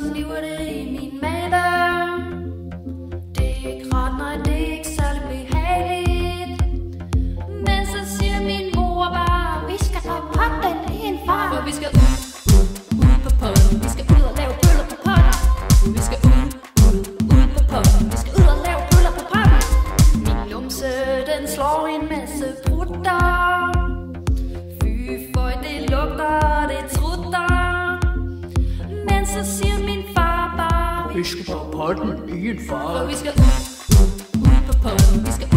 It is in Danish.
niver det i min mave. Det er ikke ret, nej, det er ikke særlig behageligt. Men så siger min mor bare, vi skal på potten i en far. For vi skal ud på potten. Vi skal ud og lave pøller på potten. Vi skal ud på potten. Vi skal ud og lave pøller på potten. Min numse, den slår en masse brutter. Fy for det lugter, det trutter. Men så siger min far bare, vi skal på potten i en far. For vi skal ud på potten. Vi skal